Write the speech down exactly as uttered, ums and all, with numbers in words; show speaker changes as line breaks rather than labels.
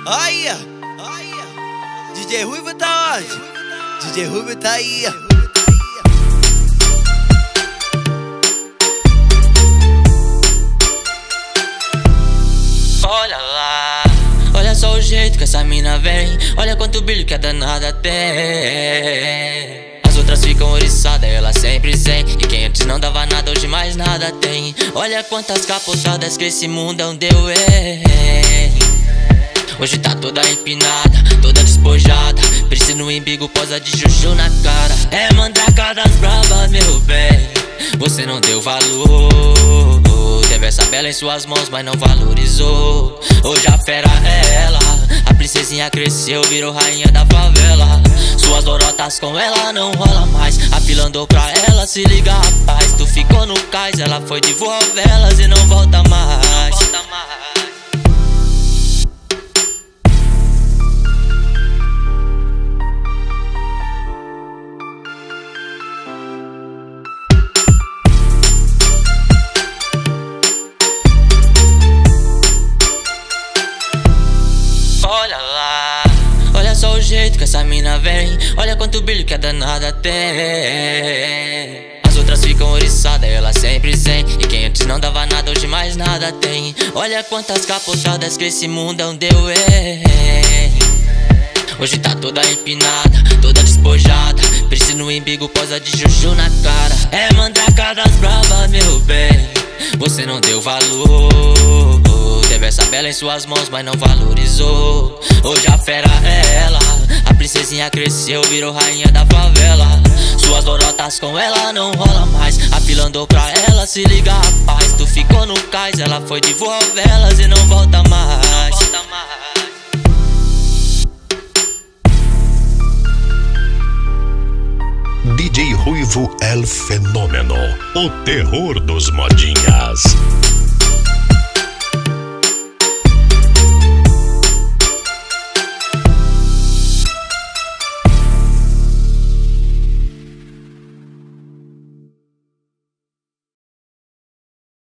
Aí, aí, D J Ruivo tá onde? D J Ruivo tá aí.
Olha lá, olha só o jeito que essa mina vem. Olha quanto brilho que a danada tem. As outras ficam oriçadas, ela sempre sem. E quem antes não dava nada, hoje mais nada tem. Olha quantas capotadas que esse mundão deu, hein. Hoje tá toda empinada, toda despojada. Precisa no embigo, posa de juju na cara. É mandraca das bravas, meu bem. Você não deu valor. Teve essa bela em suas mãos, mas não valorizou. Hoje a fera é ela. A princesinha cresceu, virou rainha da favela. Suas lorotas com ela não rola mais. A fila andou pra ela, se liga rapaz. Tu ficou no cais, ela foi de voa velas e não volta mais. Volta mais. Olha lá, olha só o jeito que essa mina vem. Olha quanto brilho que a danada tem. As outras ficam oriçadas, ela sempre sem. E quem antes não dava nada, hoje mais nada tem. Olha quantas capotadas que esse mundão deu, hein. Hoje tá toda empinada, toda despojada. Precisa no embigo, posa de juju na cara. É mandraca das bravas, meu bem. Você não deu valor. Teve essa bela em suas mãos, mas não valorizou. Hoje a fera é ela. A princesinha cresceu, virou rainha da favela. Suas lorotas com ela não rola mais. A fila andou pra ela, se liga rapaz. Tu ficou no cais, ela foi de voa velas e não volta mais. Volta mais.
D J Ruivo El Fenômeno, o terror dos modinhas.